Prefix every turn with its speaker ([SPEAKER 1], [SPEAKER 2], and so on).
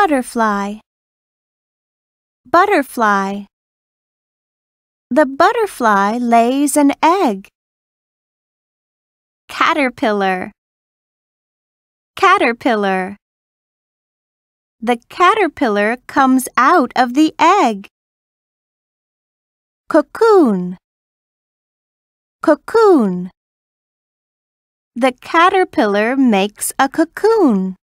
[SPEAKER 1] Butterfly. Butterfly. The butterfly lays an egg. Caterpillar. Caterpillar. The caterpillar comes out of the egg. Cocoon. Cocoon. The caterpillar makes a cocoon.